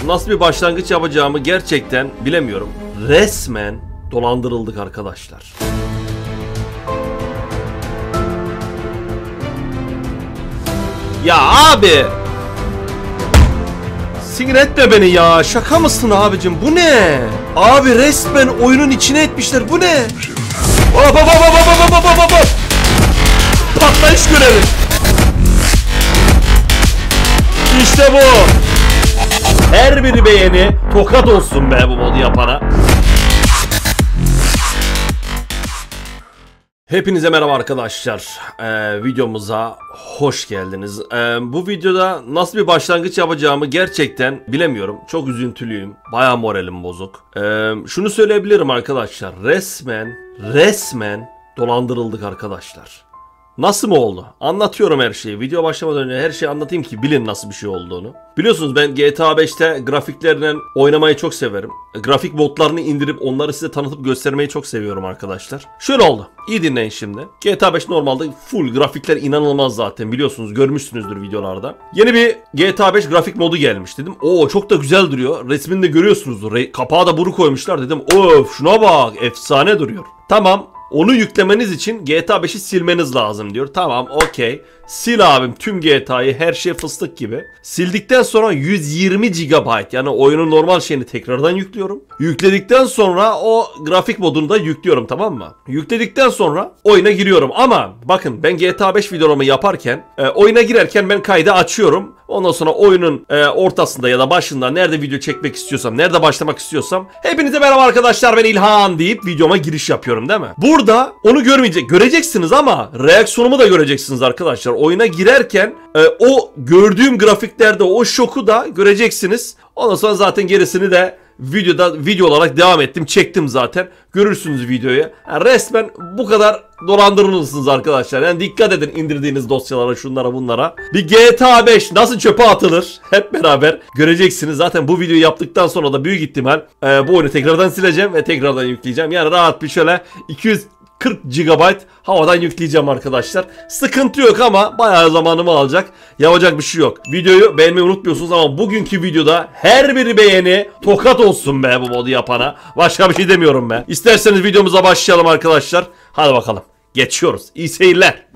nasıl bir başlangıç yapacağımı gerçekten bilemiyorum. Resmen dolandırıldık arkadaşlar. Ya abi! Sinir etme beni ya. Şaka mısın abicim? Bu ne? Abi resmen oyunun içine etmişler. Bu ne? Hop hop hop hop hop hop hop hop. Patlayış görevi. İşte bu. Her biri beğeni tokat olsun be bu modu yapana. Hepinize merhaba arkadaşlar. Videomuza hoş geldiniz. Bu videoda nasıl bir başlangıç yapacağımı gerçekten bilemiyorum. Çok üzüntülüyüm. Bayağı moralim bozuk. Şunu söyleyebilirim arkadaşlar. Resmen dolandırıldık arkadaşlar. Nasıl mı oldu? Anlatıyorum her şeyi. Video başlamadan önce her şeyi anlatayım ki bilin nasıl bir şey olduğunu. Biliyorsunuz ben GTA 5'te grafiklerle oynamayı çok severim. Grafik modlarını indirip onları size tanıtıp göstermeyi çok seviyorum arkadaşlar. Şöyle oldu. İyi dinleyin şimdi. GTA 5 normalde full grafikler inanılmaz zaten biliyorsunuz. Görmüşsünüzdür videolarda. Yeni bir GTA 5 grafik modu gelmiş dedim. Oo çok da güzel duruyor. Resmini de görüyorsunuzdur. Kapağı da buru koymuşlar dedim. Of şuna bak efsane duruyor. Tamam. Onu yüklemeniz için GTA 5'i silmeniz lazım diyor. Tamam okey. Sil abim tüm GTA'yı her şey fıstık gibi. Sildikten sonra 120 GB yani oyunun normal şeyini tekrardan yüklüyorum. Yükledikten sonra o grafik modunu da yüklüyorum tamam mı? Yükledikten sonra oyuna giriyorum ama bakın ben GTA 5 videolarımı yaparken oyuna girerken ben kaydı açıyorum. Ondan sonra oyunun ortasında ya da başında nerede video çekmek istiyorsam, nerede başlamak istiyorsam hepinize merhaba arkadaşlar ben İlhan deyip videoma giriş yapıyorum değil mi? Burada onu göreceksiniz ama reaksiyonumu da göreceksiniz arkadaşlar. Oyuna girerken o gördüğüm grafiklerde o şoku da göreceksiniz. Ondan sonra zaten gerisini de video olarak devam ettim. Çektim zaten. Görürsünüz videoyu. Yani resmen bu kadar dolandırılırsınız arkadaşlar. Yani dikkat edin indirdiğiniz dosyalara, şunlara, bunlara. Bir GTA 5 nasıl çöpe atılır? Hep beraber göreceksiniz. Zaten bu videoyu yaptıktan sonra da büyük ihtimal bu oyunu tekrardan sileceğim ve tekrardan yükleyeceğim. Yani rahat bir şöyle 240 GB havadan yükleyeceğim arkadaşlar. Sıkıntı yok ama bayağı zamanımı alacak. Yapacak bir şey yok. Videoyu beğenmeyi unutmuyorsunuz ama bugünkü videoda her biri beğeni tokat olsun be bu modu yapana. Başka bir şey demiyorum be. İsterseniz videomuza başlayalım arkadaşlar. Hadi bakalım. Geçiyoruz. İyi seyirler.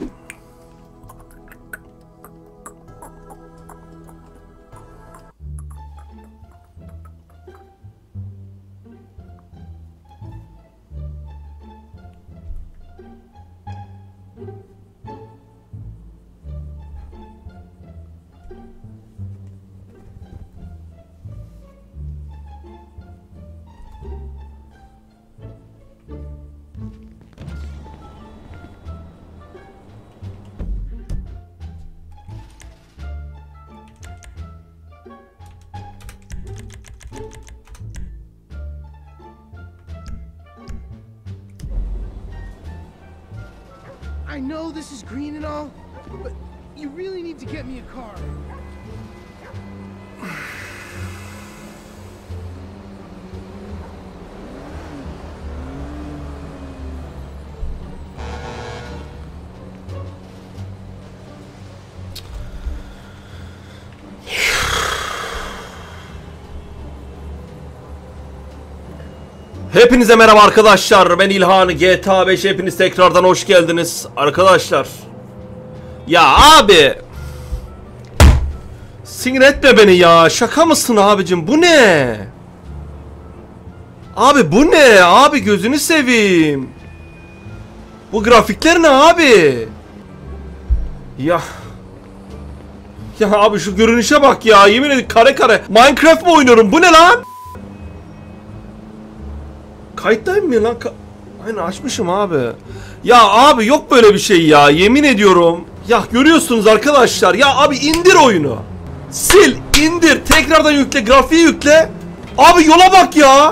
I know this is green and all, but you really need to get me a car. Hepinize merhaba arkadaşlar ben İlhan GTA 5 hepiniz tekrardan hoş geldiniz arkadaşlar. Ya abi sinir etme beni ya, şaka mısın abicim, bu ne? Abi bu ne abi, gözünü seveyim. Bu grafikler ne abi? Ya abi şu görünüşe bak ya, yemin ederim kare kare Minecraft mı oynuyorum, bu ne lan? Kayıttayım mı lan? Aynen açmışım abi. Ya abi yok böyle bir şey ya, yemin ediyorum. Ya görüyorsunuz arkadaşlar. Ya abi indir oyunu. Sil, indir, tekrardan yükle, grafiği yükle. Abi yola bak ya.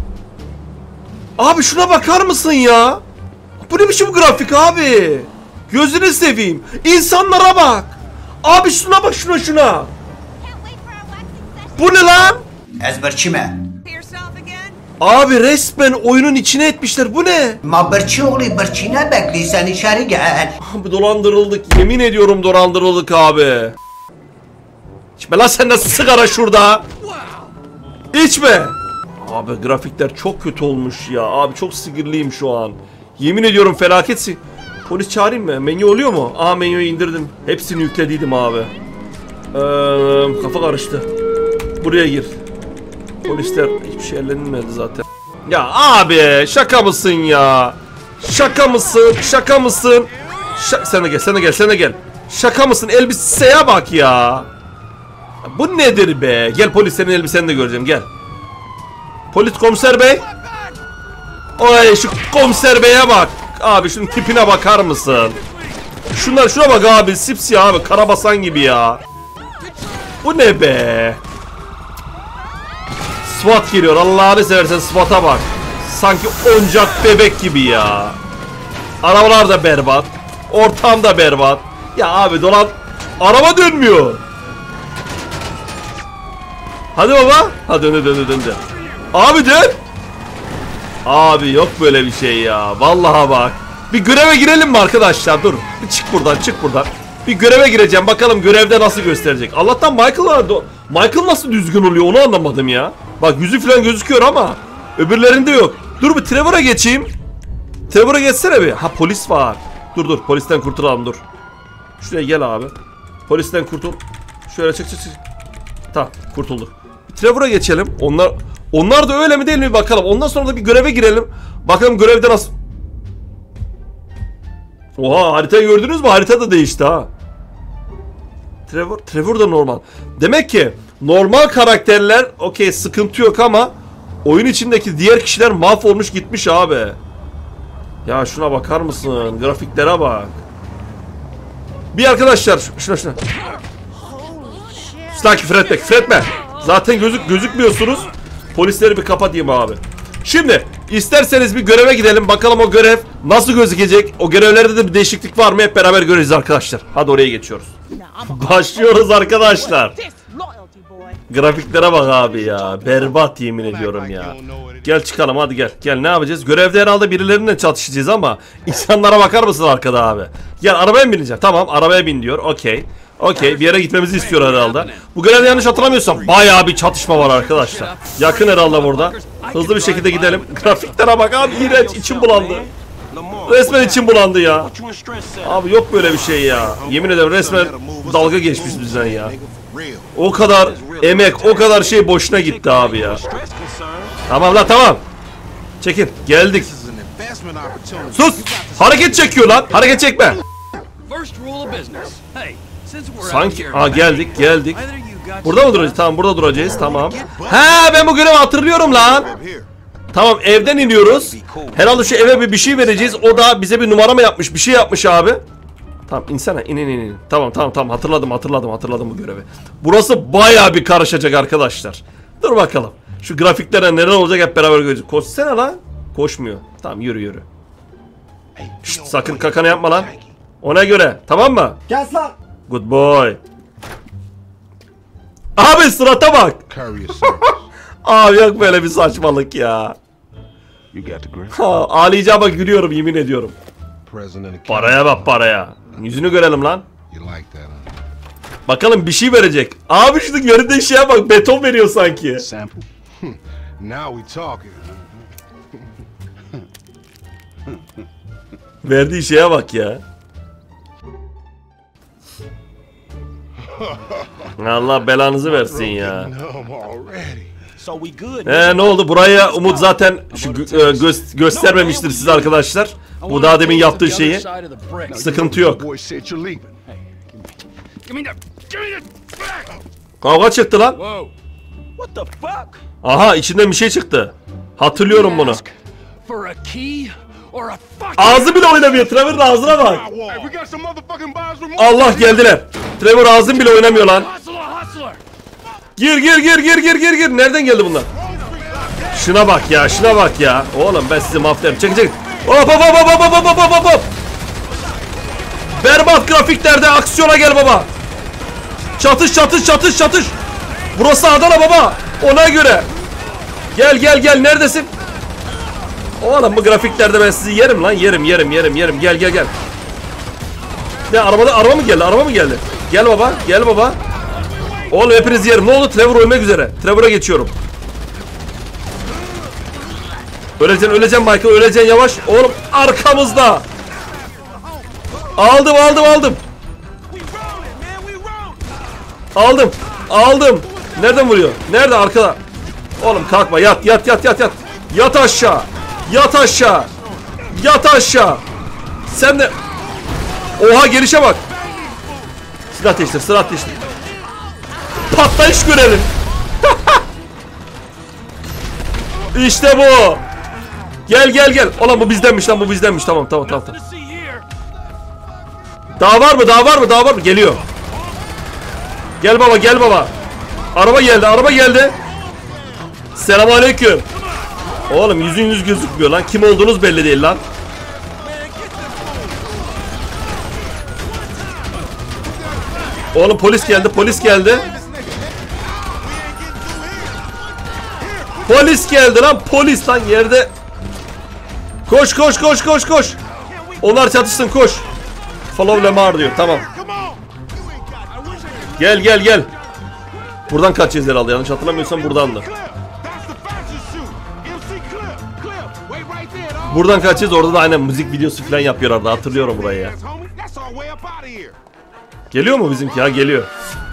Abi şuna bakar mısın ya? Bu ne biçim grafik abi? Gözünü seveyim. İnsanlara bak. Abi şuna bak, şuna. Bu ne lan? Ezberçime. Abi resmen oyunun içine etmişler. Bu ne? Ma birçi oğlu birçine bekli, sen içeri gel. Abi dolandırıldık. Yemin ediyorum dolandırıldık abi. İçme lan sen nasıl sigara şurada? İçme. Abi grafikler çok kötü olmuş ya. Abi çok sinirliyim şu an. Yemin ediyorum felaketsin. Polis çağırayım mı? Menü oluyor mu? Aa, menüyü indirdim. Hepsini yüklediydim abi. Kafa karıştı. Buraya gir. Polisler hiçbir şey ellenmedi zaten. Ya abi şaka mısın ya? Şaka mısın? Şaka mısın? Sen de gel, sen de gel, sen de gel. Şaka mısın? Elbiseye bak ya. Bu nedir be? Gel, polislerin elbiseni de göreceğim, gel. Polis komiser bey. Oy, şu komiser beye bak. Abi şunun tipine bakar mısın? Şuna bak abi, sipsiyah abi, karabasan gibi ya. Bu ne be? SWAT geliyor, Allah'ını seversen SWAT'a bak. Sanki oyuncak bebek gibi ya. Arabalar da berbat. Ortam da berbat. Ya abi dolan. Araba dönmüyor. Hadi baba. Ha, döndü. Abi dön. Abi yok böyle bir şey ya. Vallahi bak. Bir göreve girelim mi arkadaşlar? Dur. Bir çık buradan. Bir göreve gireceğim. Bakalım görevde nasıl gösterecek. Allah'tan Michael vardı. Michael nasıl düzgün oluyor onu anlamadım ya. Bak yüzü falan gözüküyor ama öbürlerinde yok. Dur bir Trevor'a geçeyim. Trevor'a geçsene bir. Ha, polis var. Dur polisten kurtulalım, dur. Şuraya gel abi. Polisten kurtul. Şöyle çık. Tamam, kurtulduk. Trevor'a geçelim. Onlar da öyle mi değil mi bakalım. Ondan sonra da bir göreve girelim. Bakalım görevde nasıl. Oha, haritayı gördünüz mü? Harita da değişti ha. Trevor da normal. Demek ki normal karakterler okey, sıkıntı yok ama oyun içindeki diğer kişiler mahvolmuş gitmiş abi. Ya şuna bakar mısın? Grafiklere bak. Bir arkadaşlar şuna. Usta küfür etme. Zaten gözükmüyorsunuz. Polisleri bir kapatayım abi. Şimdi isterseniz bir göreve gidelim. Bakalım o görev nasıl gözükecek. O görevlerde de bir değişiklik var mı? Hep beraber göreceğiz arkadaşlar. Hadi oraya geçiyoruz. Başlıyoruz arkadaşlar. Grafiklere bak abi ya. Berbat, yemin ediyorum ya. Gel çıkalım, hadi gel. Gel, ne yapacağız? Görevde herhalde birileriyle çatışacağız ama insanlara bakar mısın arkada abi? Gel, arabaya mı bineceğim? Tamam, arabaya bin diyor. Okey, bir yere gitmemizi istiyor herhalde. Bu görevde yanlış hatırlamıyorsam bayağı bir çatışma var arkadaşlar. Yakın herhalde burada. Hızlı bir şekilde gidelim. Grafiklere bak abi, iğrenç, içim bulandı. Resmen içim bulandı ya. Abi yok böyle bir şey ya. Yemin ederim resmen dalga geçmiş bizden ya. O kadar emek, o kadar şey boşuna gitti abi ya. Tamam lan, tamam. Çekin, geldik. Sus! Hareket çekiyor lan. Hareket çekme. Sanki geldik. Burada mı duracağız? Tamam, burada duracağız. Tamam. He, ben bu görevi hatırlıyorum lan. Tamam, evden iniyoruz. Herhalde şu eve bir şey vereceğiz. O da bize bir numara mı yapmış? Bir şey yapmış abi. Tamam, insene, in. Tamam, hatırladım bu görevi. Burası bayağı bir karışacak arkadaşlar. Dur bakalım. Şu grafiklere neler olacak hep beraber göreceğiz. Koşsana lan. Koşmuyor. Tamam, yürü. Şşt, sakın kakanı yapma lan. Ona göre, tamam mı? Kes lan. Good boy. Abi surata bak. Abi yok böyle bir saçmalık ya. Ağlayacağıma gülüyorum, yemin ediyorum. Paraya bak, paraya. Yüzünü görelim lan. Bakalım bir şey verecek. Abi şu göründüğü şeye bak, beton veriyor sanki. Verdiği şeye bak ya. Allah belanızı versin ya. Ne oldu buraya? Umut zaten göstermemiştir size arkadaşlar. Bu daha demin yaptığı şeyi. Sıkıntı yok. Kavga çıktı lan. Aha, içinden bir şey çıktı. Hatırlıyorum bunu. Ağzı bile oynamıyor. Trevor'ın ağzına bak. Allah, geldiler. Trevor ağzın bile oynamıyor lan. Gir. Nereden geldi bunlar? Şuna bak ya. Oğlum ben sizi mahvederim. Çek. Hop. Berbat grafiklerde aksiyona gel baba. Çatış. Burası Adana baba. Ona göre. Gel. Neredesin? Oğlum bu grafiklerde ben sizi yerim lan. Yerim. Gel. Ne, araba mı geldi? Gel baba. Oğlum hepiniz yerim. Ne oldu? Trevor ölmek üzere. Trevor'a geçiyorum. Öleceksin Michael, öleceksin yavaş. Oğlum arkamızda. Aldım. Aldım. Nereden vuruyor? Nerede? Arkada. Oğlum kalkma, yat. Yat aşağı. Sen de. Oha, gelişe bak. Silah değiştir. Patlayış görelim. İşte bu. Gel. Ulan bu bizdenmiş. Tamam. Daha var mı? Geliyor. Gel baba. Araba geldi. Selamünaleyküm. Oğlum yüz gözükmüyor lan. Kim olduğunuz belli değil lan. Oğlum polis geldi. Polis geldi lan, polis lan yerde. Koş. Onlar çatışsın, koş. Follow Lamar diyor, tamam. Gel. Buradan kaçacağız herhalde, yanlış hatırlamıyorsam buradandı. Buradan kaçacağız, orada da aynen müzik videosu falan yapıyorlardı, hatırlıyorum burayı ya. Geliyor mu bizimki? Ha, geliyor.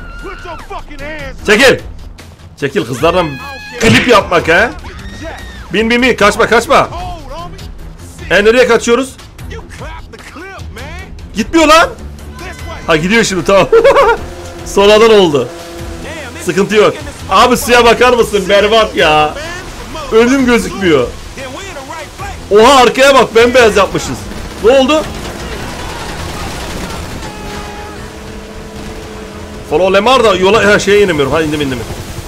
Çekil kızlarla klip yapmak ha. Bin kaçma. Nereye kaçıyoruz? Gitmiyor lan. Ha, gidiyor şimdi, tamam. Sonradan oldu. Sıkıntı yok. Abi suya bakar mısın? Berbat ya. Önüm gözükmüyor. Oha, arkaya bak, bembeyaz yapmışız. Ne oldu? Follow Lamar da yola şeye inemiyorum. Ha, indim.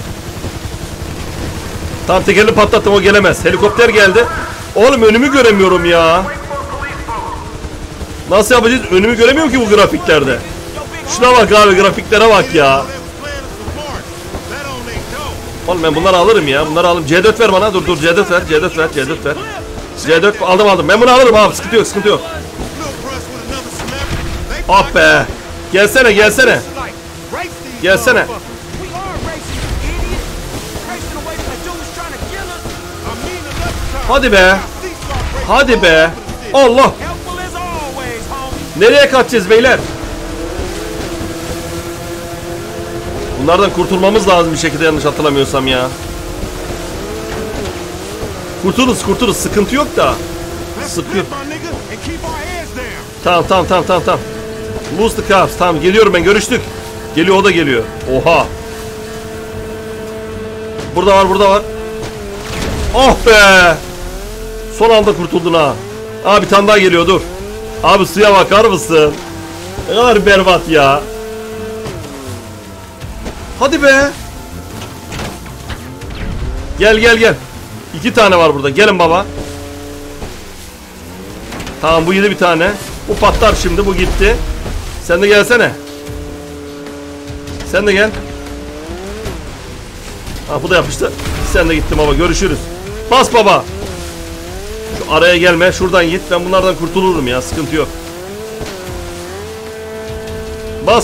Tam tekerini patlattım, o gelemez. Helikopter geldi. Oğlum önümü göremiyorum ya. Nasıl yapacağız? Önümü göremiyorum ki bu grafiklerde. Şuna bak abi, grafiklere bak ya. Oğlum ben bunları alırım ya. C4 ver bana. Dur C4 ver. C4 aldım. Ben bunu alırım abi. Sıkıntı yok. Ah be. Gelsene. Hadi be. Allah. Nereye kaçacağız beyler? Bunlardan kurtulmamız lazım bir şekilde, yanlış hatırlamıyorsam ya. Kurtuluruz. Sıkıntı yok da. Sıkıyor. Tamam. Lose the cops. Tamam, geliyorum ben, görüştük. Geliyor, o da geliyor. Oha. Burada var. Oh be. Son anda kurtuldun ha. Abi bir tane daha geliyor, dur. Abi suya bakar mısın? Ne kadar berbat ya. Hadi be. Gel. 2 tane var burada. Gelin baba. Tamam, bu yedi bir tane. Bu patlar şimdi, bu gitti. Sen de gelsene. Sen de gel. Ha, bu da yapıştı. Sen de gittin baba, görüşürüz. Bas baba. Şu araya gelme, şuradan git. Ben bunlardan kurtulurum ya, sıkıntı yok. Bas.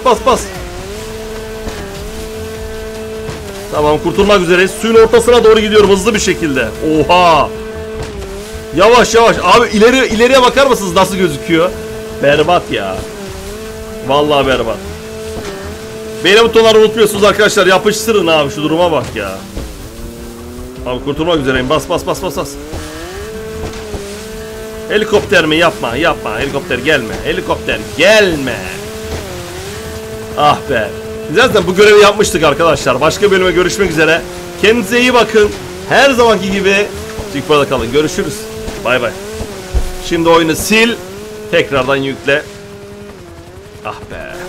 Tamam, kurtulmak üzereyiz. Suyun ortasına doğru gidiyorum hızlı bir şekilde. Oha. Yavaş. Abi ileriye bakar mısınız nasıl gözüküyor? Berbat ya. Vallahi berbat. Beğeni butonları unutmuyorsunuz arkadaşlar. Yapıştırın abi, şu duruma bak ya. Abi kurtulmak üzereyim. Bas. Helikopter mi? Yapma. Helikopter gelme. Ah be. Zaten bu görevi yapmıştık arkadaşlar. Başka bölüme görüşmek üzere. Kendinize iyi bakın. Her zamanki gibi TÜKBA'da kalın. Görüşürüz. Bay bay. Şimdi oyunu sil. Tekrardan yükle. Ah be.